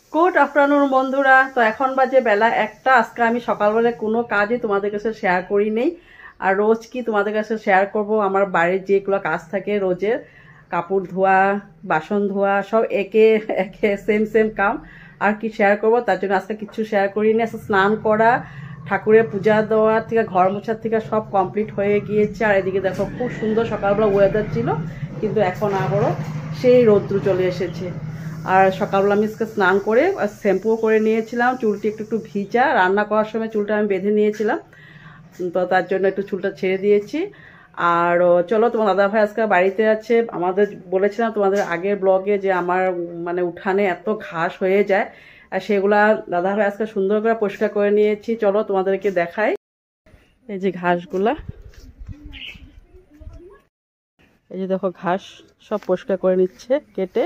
Good afternoon বন্ধুরা। তো এখন বাজে বেলা 1টা। আজকে আমি সকালবেলায় কোনো কাজই তোমাদের কাছে শেয়ার করি নেই। আর রোজ কি তোমাদের কাছে শেয়ার করব, আমার বাড়ির যেগুলো কাজ থাকে রোজের, কাপড় ধোয়া, বাসন ধোয়া, সব একে একে সেম সেম কাম। আর কি শেয়ার করব, তার জন্য আজকে কিছু শেয়ার করিনি। আজকে স্নান করা, ঠাকুরের পূজা দেওয়ার থেকে, ঘর মোছার থেকে সব কমপ্লিট হয়ে গিয়েছে। আর এদিকে দেখো খুব সুন্দর সকালবেলা ওয়েদার ছিল, কিন্তু এখন আবারও সেই রৌদ্র চলে এসেছে। আর সকালবেলা আমি স্নান করে শ্যাম্পুও করে নিয়েছিলাম, চুলটি একটু একটু ভিজা, রান্না করার সময় চুলটা আমি বেঁধে নিয়েছিলাম, তো তার জন্য একটু চুলটা ছেড়ে দিয়েছি। আর চলো, তোমার দাদাভাই আজকে বাড়িতে আছে। আমাদের বলেছিলাম তোমাদের আগের ব্লগে যে আমার মানে উঠানে এত ঘাস হয়ে যায়, আর সেগুলা দাদাভাই আজকে সুন্দর করে পরিষ্কার করে নিয়েছি। চলো তোমাদেরকে দেখাই। এই যে ঘাসগুলা, এই যে দেখো ঘাস সব পরিষ্কার করে নিচ্ছে কেটে,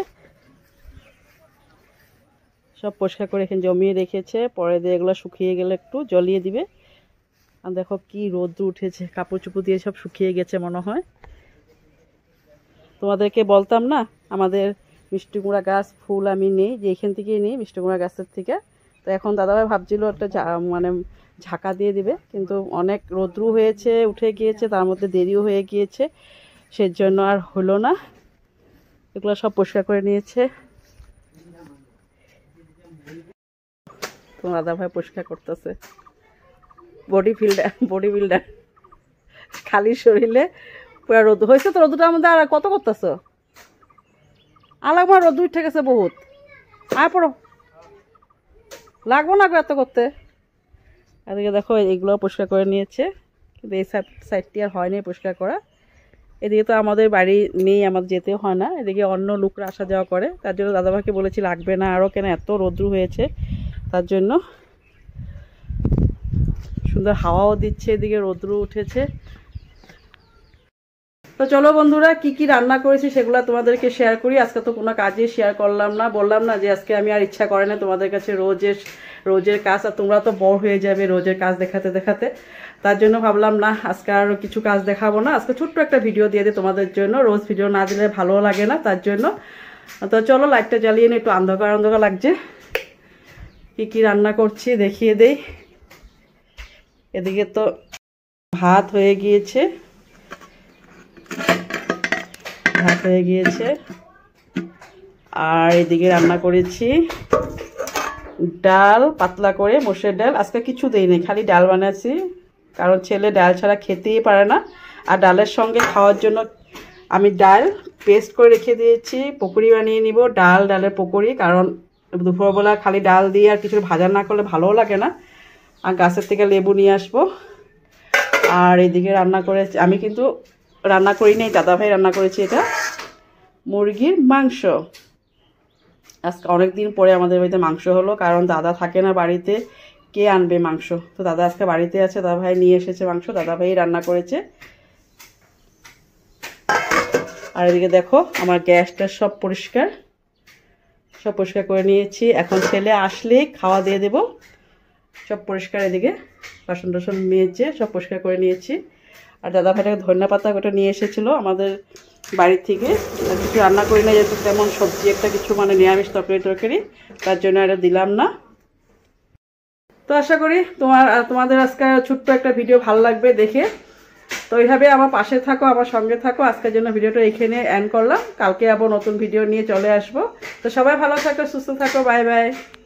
সব পরিষ্কার করে এখানে জমিয়ে রেখেছে। পরে দিয়ে এগুলো শুকিয়ে গেলে একটু জ্বলিয়ে দিবে। আর দেখো কি রোদ্র উঠেছে, কাপড় চুপড় দিয়ে সব শুকিয়ে গেছে মনে হয়। তোমাদেরকে বলতাম না আমাদের মিষ্টি কুমড়া গাছ ফুল আমি নেই, যে এখান থেকেই নিই মিষ্টি কুমড়া গাছের থেকে। তো এখন দাদাভাই ভাবছিল একটা মানে ঝাঁকা দিয়ে দিবে, কিন্তু অনেক রোদ্রু হয়েছে, উঠে গিয়েছে, তার মধ্যে দেরিও হয়ে গিয়েছে, সেজন্য আর হলো না। এগুলো সব পরিষ্কার করে নিয়েছে তোমার দাদাভাই, পরিষ্কার করতেছে। বডি বিল্ডার খালি শরীরে পুরা রোদ হয়েছে। তো রোদটার মধ্যে আর কত করতেছ? আলাগমা রোদ উঠে গেছে বহুত। আয় পড়ো, লাগবো না এত করতে। এদিকে দেখো এগুলো পরিষ্কার করে নিয়েছে, কিন্তু এই সাইডটি আর হয়নি পরিষ্কার করা। এদিকে তো আমাদের বাড়ি নেই, আমাদের যেতেও হয় না, এদিকে অন্য লোকরা আসা যাওয়া করে, তার জন্য দাদাভাইকে বলেছি লাগবে না আরও, কেন এত রোদ্রু হয়েছে। তার জন্য সুন্দর হাওয়াও দিচ্ছে, এদিকে রোদ্রু উঠেছে। তো চলো বন্ধুরা, কি কি রান্না করেছি সেগুলো তোমাদেরকে শেয়ার করি। আজকে তো কোনো কাজই শেয়ার করলাম না, বললাম না যে আজকে আমি আর ইচ্ছা করে না তোমাদের কাছে রোজের কাজ, আর তোমরা তো বড় হয়ে যাবে রোজের কাজ দেখাতে দেখাতে। তার জন্য ভাবলাম না আজকে আর কিছু কাজ দেখাবো না, আজকে ছোট্ট একটা ভিডিও দিয়ে দিই তোমাদের জন্য। রোজ ভিডিও না দিলে ভালো লাগে না, তার জন্য। তো চলো লাইটটা জ্বালিয়ে নিই, একটু অন্ধকার অন্ধকার লাগছে। কি কি রান্না করছি দেখিয়ে দেই। এদিকে তো ভাত হয়ে গিয়েছে, আর এদিকে রান্না করেছি ডাল, পাতলা করে মসুর ডাল। আজকে কিছু দেইনি, খালি ডাল বানাচ্ছি, কারণ ছেলে ডাল ছাড়া খেতেই পারে না। আর ডালের সঙ্গে খাওয়ার জন্য আমি ডাল পেস্ট করে রেখে দিয়েছি, পকোড়ি বানিয়ে নিব, ডালের পকোড়ি। কারণ দুপুরবেলা খালি ডাল দিয়ে আর কিছু ভাজা না করলে ভালোও লাগে না। আর গাছের থেকে লেবু নিয়ে আসবো। আর এদিকে রান্না করেছি, আমি কিন্তু রান্না করিনি, দাদাভাই রান্না করেছি, এটা মুরগির মাংস। আজকে অনেক দিন পরে আমাদের বাড়িতে মাংস হলো, কারণ দাদা থাকে না বাড়িতে, কে আনবে মাংস। তো দাদা আজকে বাড়িতে আছে, দাদাভাই নিয়ে এসেছে মাংস, দাদাভাই রান্না করেছে। আর এদিকে দেখো আমার গ্যাসটা সব পরিষ্কার করে নিয়েছি। এখন ছেলে আসলেই খাওয়া দিয়ে দেব, সব পরিষ্কার। এদিকে বাসন টাসন মেজে সব পরিষ্কার করে নিয়েছি। আর দাদাভাইটাকে ধনিয়া পাতা ওটা নিয়ে এসেছিলো আমাদের বাড়ির থেকে। কিছু রান্না করি না, যেহেতু তেমন সবজি একটা কিছু মানে নিরামিষ তরকারি, তার জন্য এটা দিলাম না। তো আশা করি তোমাদের আজকে ছোট্ট একটা ভিডিও ভালো লাগবে দেখে। তো এইভাবে আমার পাশে থাকো, আমার সঙ্গে থাকো। আজকের জন্য ভিডিওটা এখানে এন্ড করলাম, কালকে আবার নতুন ভিডিও নিয়ে চলে আসবো। তো সবাই ভালো থাকো, সুস্থ থাকো, বাই বাই।